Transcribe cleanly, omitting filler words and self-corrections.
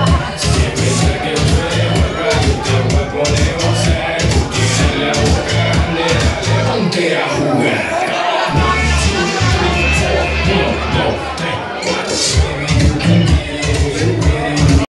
Siempre sé que puede jugar y te voy a poner a gozar. Tú tienes la boca grande, dale, ponte a jugar. 1, 2, 3, 4, 1, 2,